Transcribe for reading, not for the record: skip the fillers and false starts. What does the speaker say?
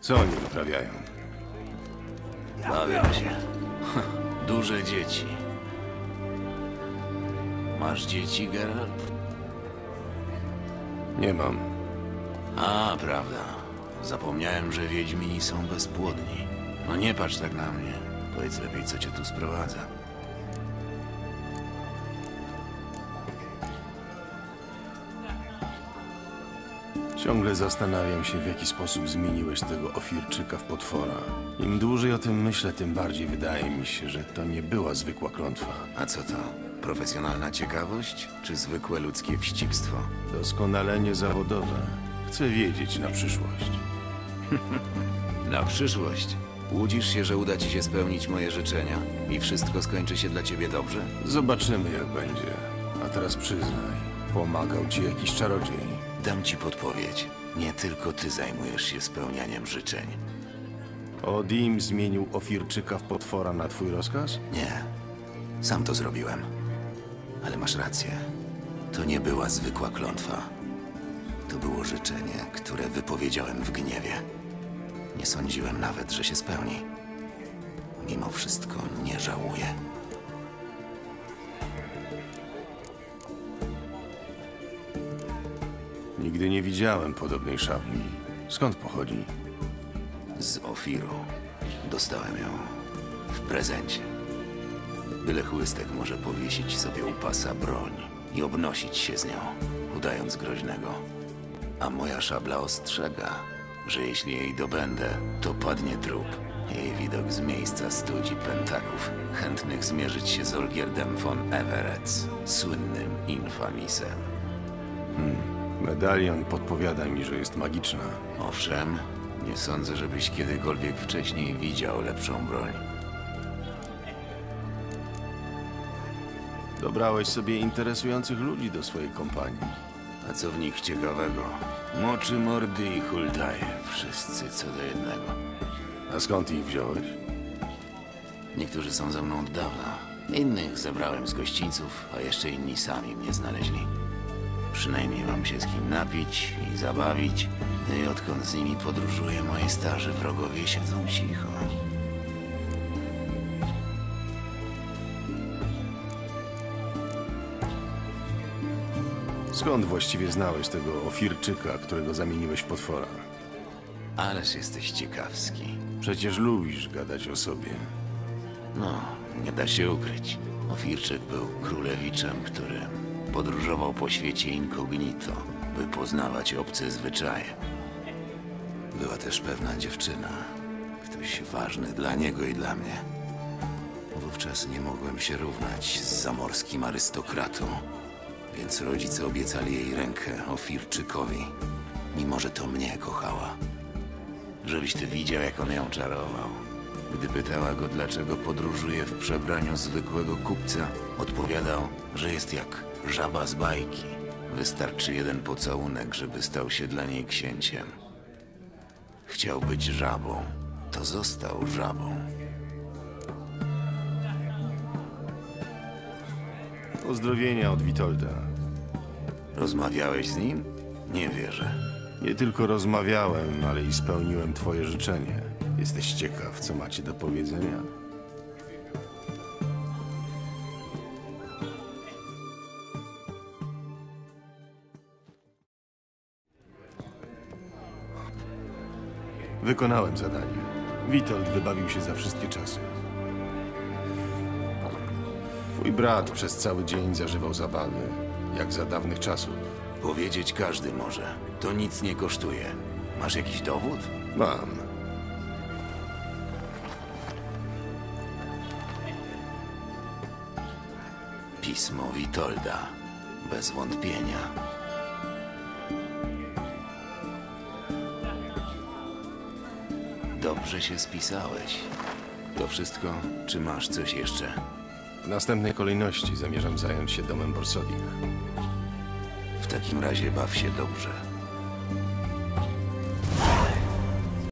Co oni wyprawiają? Bawią się. Duże dzieci. Masz dzieci, Geralt? Nie mam. A, prawda. Zapomniałem, że wiedźmini są bezpłodni. No nie patrz tak na mnie. Powiedz lepiej, co cię tu sprowadza. Ciągle zastanawiam się, w jaki sposób zmieniłeś tego Ofirczyka w potwora. Im dłużej o tym myślę, tym bardziej wydaje mi się, że to nie była zwykła klątwa. A co to? Profesjonalna ciekawość, czy zwykłe ludzkie wścibstwo? Doskonalenie zawodowe. Chcę wiedzieć na przyszłość. Na przyszłość. Łudzisz się, że uda ci się spełnić moje życzenia i wszystko skończy się dla ciebie dobrze? Zobaczymy, jak będzie. A teraz przyznaj, pomagał ci jakiś czarodziej. Dam ci podpowiedź. Nie tylko ty zajmujesz się spełnianiem życzeń. Odim zmienił Ofirczyka w potwora na twój rozkaz? Nie. Sam to zrobiłem. Ale masz rację. To nie była zwykła klątwa. To było życzenie, które wypowiedziałem w gniewie. Nie sądziłem nawet, że się spełni. Mimo wszystko nie żałuję. Nigdy nie widziałem podobnej szabli. Skąd pochodzi? Z Ofiru. Dostałem ją w prezencie. Byle chłystek może powiesić sobie u pasa broń i obnosić się z nią, udając groźnego. A moja szabla ostrzega, że jeśli jej dobędę, to padnie trup. Jej widok z miejsca studzi pentaków, chętnych zmierzyć się z Olgierdem von Everett, słynnym Infamisem. Medalion podpowiada mi, że jest magiczna. Owszem, nie sądzę, żebyś kiedykolwiek wcześniej widział lepszą broń. Dobrałeś sobie interesujących ludzi do swojej kompanii. A co w nich ciekawego? Moczy, mordy i hultaje. Wszyscy co do jednego. A skąd ich wziąłeś? Niektórzy są ze mną od dawna. Innych zebrałem z gościńców, a jeszcze inni sami mnie znaleźli. Przynajmniej mam się z kim napić i zabawić. I odkąd z nimi podróżuję, moi starzy wrogowie siedzą cicho. Skąd właściwie znałeś tego Ofirczyka, którego zamieniłeś w potwora? Ależ jesteś ciekawski. Przecież lubisz gadać o sobie. No, nie da się ukryć. Ofirczyk był królewiczem, który podróżował po świecie incognito, by poznawać obce zwyczaje. Była też pewna dziewczyna, ktoś ważny dla niego i dla mnie. Wówczas nie mogłem się równać z zamorskim arystokratą, więc rodzice obiecali jej rękę Ofirczykowi, mimo że to mnie kochała. Żebyś ty widział, jak on ją czarował. Gdy pytała go, dlaczego podróżuje w przebraniu zwykłego kupca, odpowiadał, że jest jak żaba z bajki. Wystarczy jeden pocałunek, żeby stał się dla niej księciem. Chciał być żabą, to został żabą. Pozdrowienia od Witolda. Rozmawiałeś z nim? Nie wierzę. Nie tylko rozmawiałem, ale i spełniłem twoje życzenie. Jesteś ciekaw, co macie do powiedzenia? Wykonałem zadanie. Witold wybawił się za wszystkie czasy. Twój brat przez cały dzień zażywał zabawy, jak za dawnych czasów. Powiedzieć każdy może. To nic nie kosztuje. Masz jakiś dowód? Mam. Pismo Witolda. Bez wątpienia. Dobrze się spisałeś. To wszystko? Czy masz coś jeszcze? W następnej kolejności zamierzam zająć się domem Borsodich. W takim razie baw się dobrze.